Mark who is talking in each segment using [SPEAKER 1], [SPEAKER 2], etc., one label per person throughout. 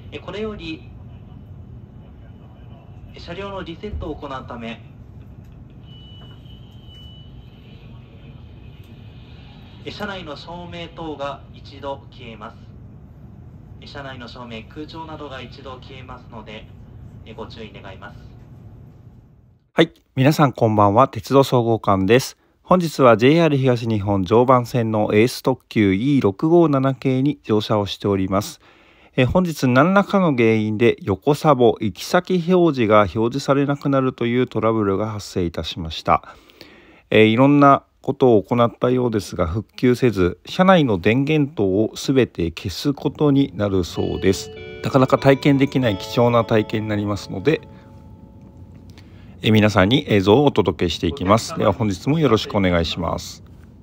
[SPEAKER 1] これより車両のリセットを行うため、車内の照明等が一度消えます。車内の照明、空調などが一度消えますので、ご注意願います。
[SPEAKER 2] はい、皆さんこんばんは。鉄道総合館です。本日は JR 東日本常磐線のエース特急 E657 系に乗車をしております。本日何らかの原因で横サボ行き先表示が表示されなくなるというトラブルが発生いたしました。いろんなことを行ったようですが復旧せず、車内の電源等をすべて消すことになるそうです。なかなか体験できない貴重な体験になりますので、皆さんに映像をお届けしていきます。では本日もよろしくお願いします。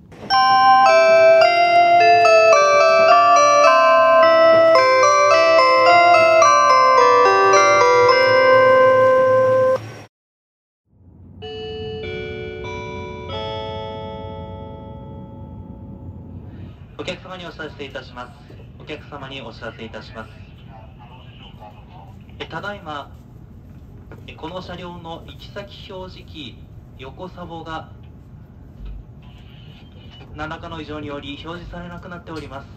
[SPEAKER 1] お客様にお知らせいたします。お客様にお知らせいたします。ただいまこの車両の行き先表示器横サボが何らかの異常により表示されなくなっております。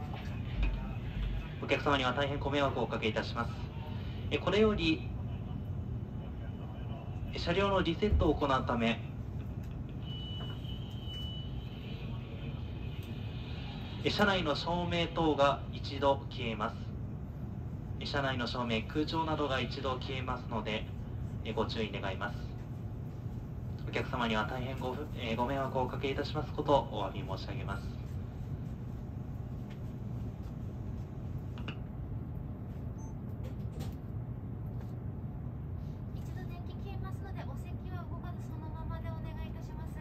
[SPEAKER 1] お客様には大変ご迷惑をおかけいたします。これより車両のリセットを行うため、車内の照明等が一度消えます。車内の照明、空調などが一度消えますので、ご注意願います。お客様には大変ご迷惑をおかけいたしますことをお詫び申し上げます。
[SPEAKER 3] 一度電気消えますので、お席は動かずそのままでお願いいたします。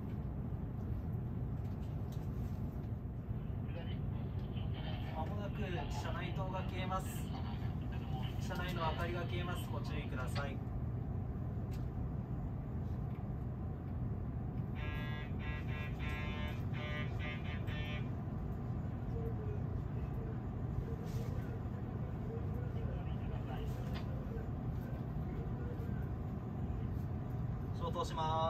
[SPEAKER 4] まもなく車内灯が消えます。車内の明かりが消えます。ご注意ください。消灯します。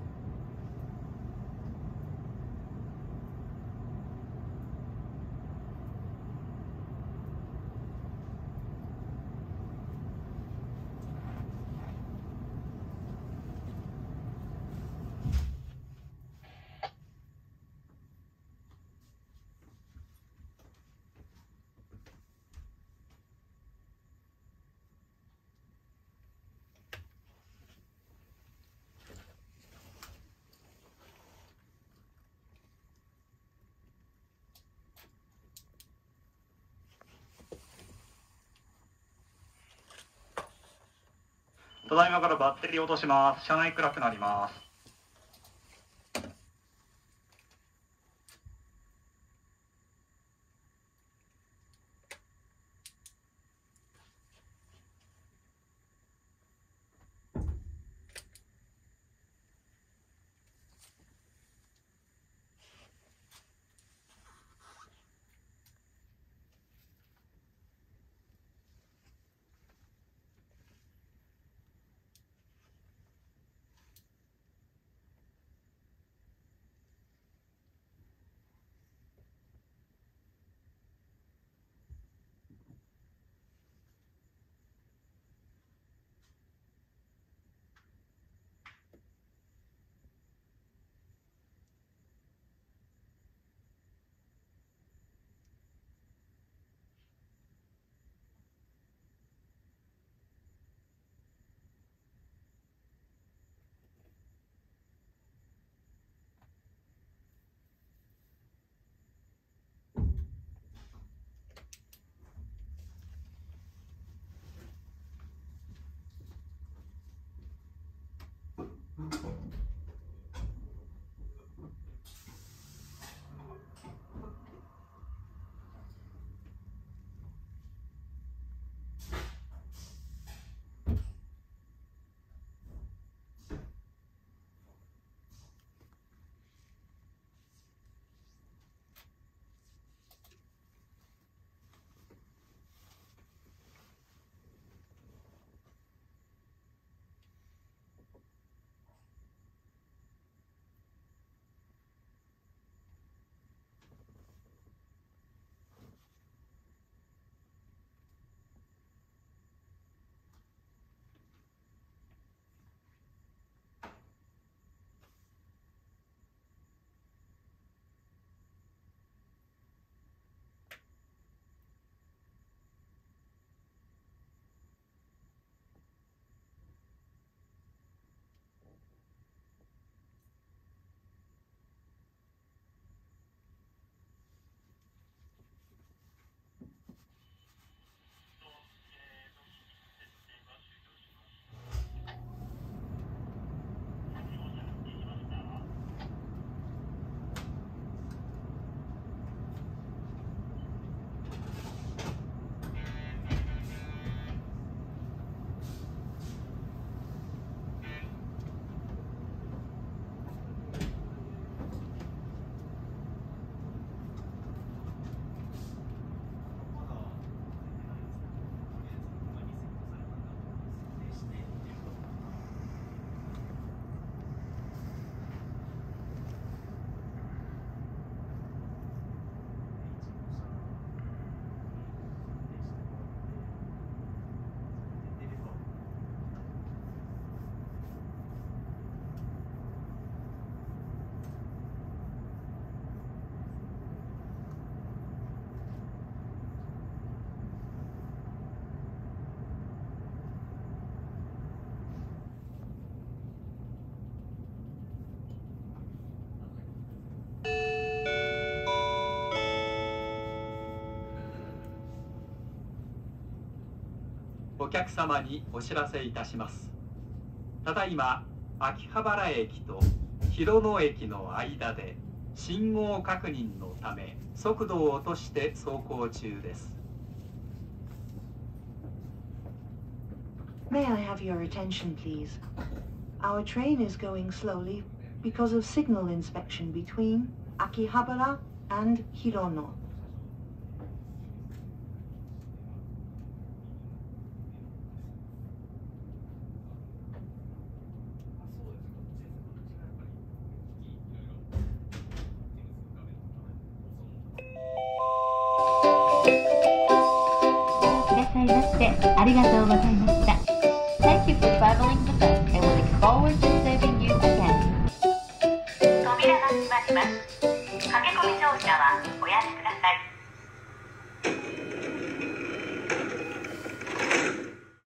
[SPEAKER 5] ただいまからバッテリーを落とします。車内暗くなります。
[SPEAKER 6] お客様にお知らせいたします。ただいま秋葉原駅と広野駅の間で信号確認のため速度を落として走行中です。
[SPEAKER 7] May I have your attention, please? Our train is going slowly because of signal inspection between Akihabara and Hirono.
[SPEAKER 3] Thank you for traveling with us, and we look forward to serving